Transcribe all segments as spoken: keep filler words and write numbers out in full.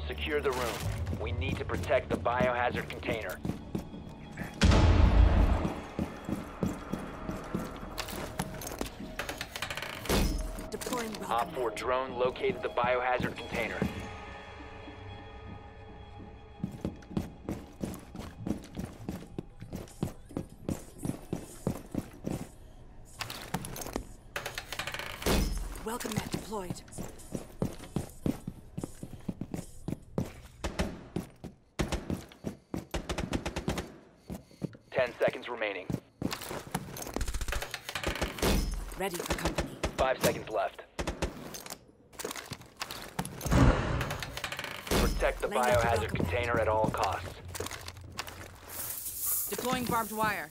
secure the room. We need to protect the biohazard container. Deploying Op rocket. four drone located the biohazard container. Welcome mat deployed. Ten seconds remaining. Ready for company. Five seconds left. Protect the Laying out the biohazard welcome container at all costs. Deploying barbed wire.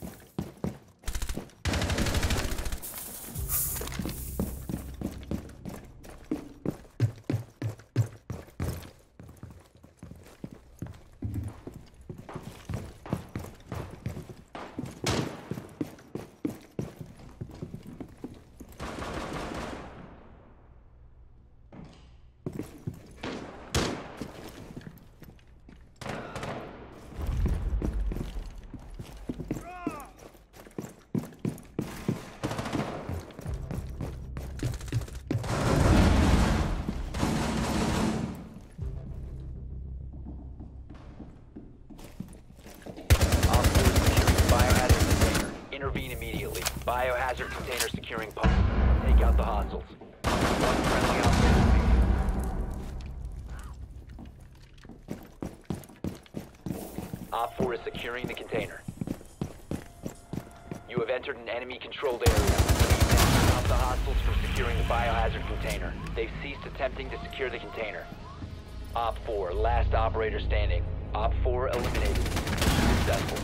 Intervene immediately. Biohazard container securing pump. Take out the hostiles. One friendly operator. Op four is securing the container. You have entered an enemy-controlled area. Stop the hostiles from securing the biohazard container. They've ceased attempting to secure the container. Op four, last operator standing. Op four eliminated. Successful.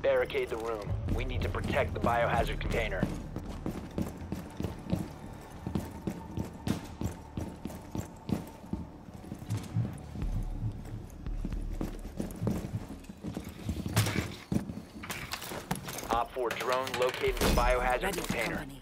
Barricade the room. We need to protect the biohazard container. Op four drone located the biohazard Ready for container. company.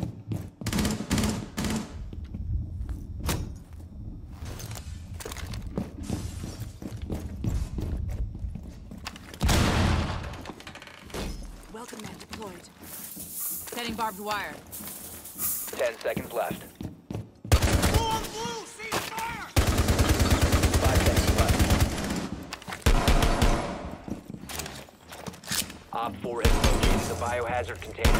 Welcome man deployed. Setting barbed wire. Ten seconds left. Blue on blue! See fire! Five seconds left. Op four has located the biohazard container.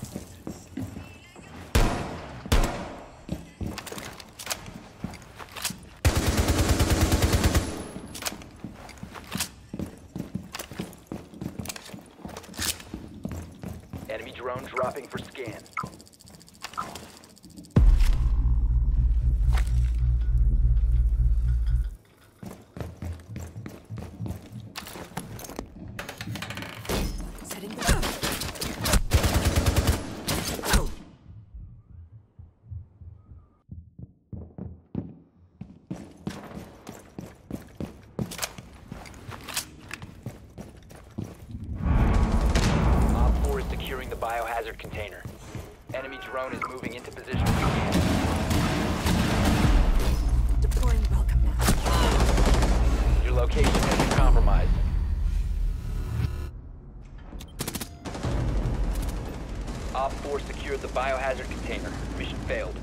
Enemy drone dropping for scan. Setting the Op four is securing the biohazard container. Enemy drone is moving into position. deploying welcome mat. Your location has been compromised. Op four secured the biohazard container. Mission failed.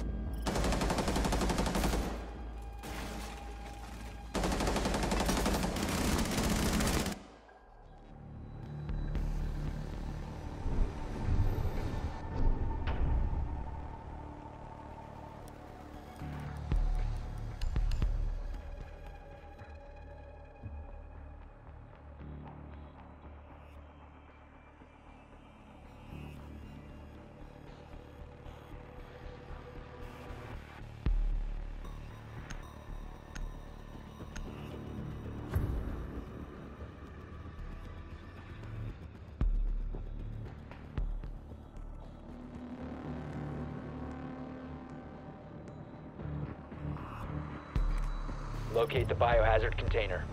Locate the biohazard container.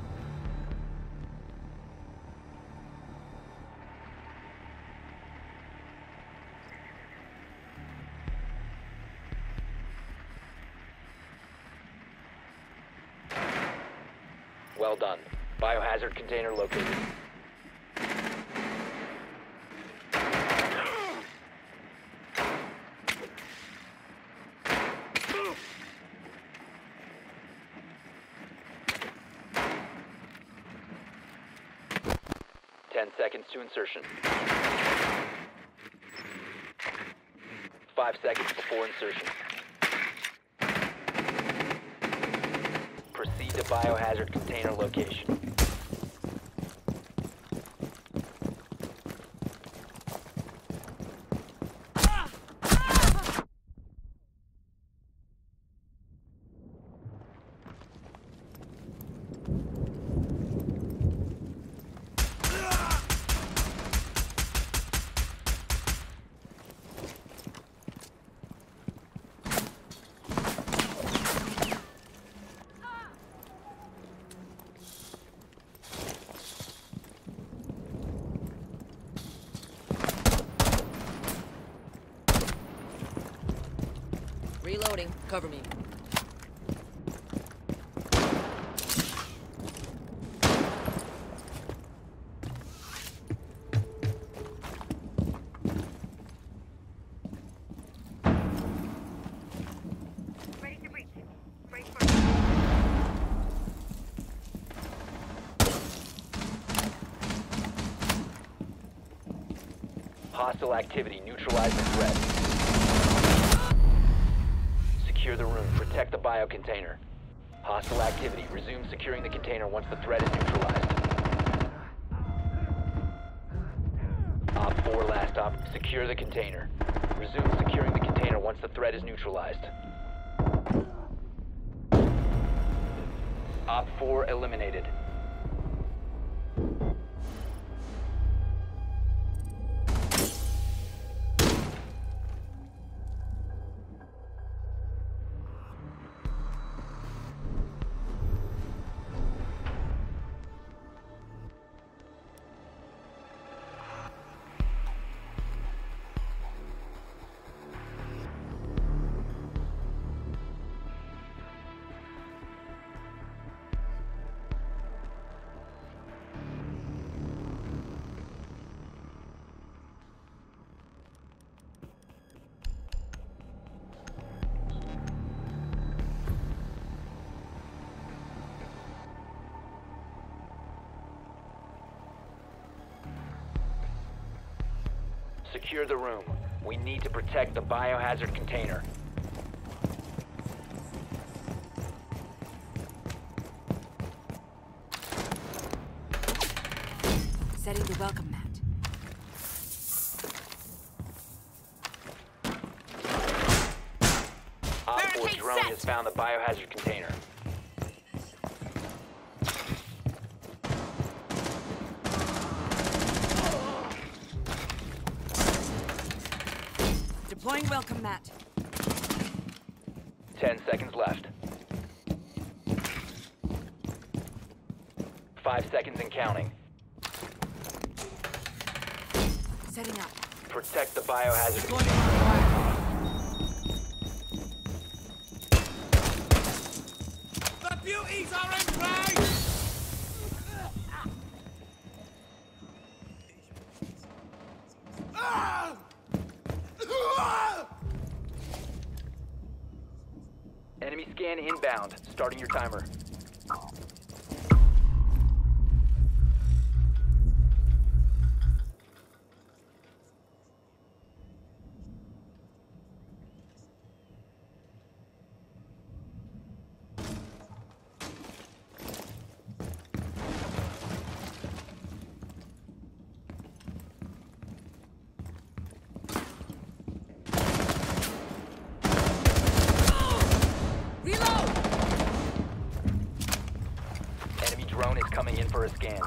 Well done. Biohazard container located. Ten seconds to insertion. Five seconds before insertion. Proceed to biohazard container location. Reloading. Cover me. Ready to breach. Brace for Hostile activity. Neutralize the threat. Secure the room. Protect the bio container. Hostile activity. Resume securing the container once the threat is neutralized. Op four last op. Secure the container. Resume securing the container once the threat is neutralized. Op four eliminated. Secure the room. We need to protect the biohazard container. Setting the welcome mat. Op four Barricade drone set. has found the biohazard container. Deploying welcome mat. Ten seconds left. Five seconds and counting. Setting up. Protect the biohazard Deploying container. barbed wire. The beauties are in play! Ah! Ah! Enemy scan inbound. Starting your timer. Reload! Enemy drone is coming in for a scan.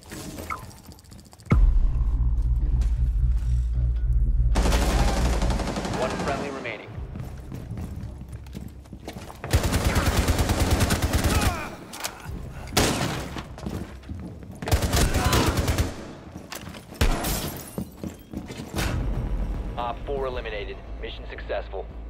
One friendly remaining. Op four eliminated. Mission successful.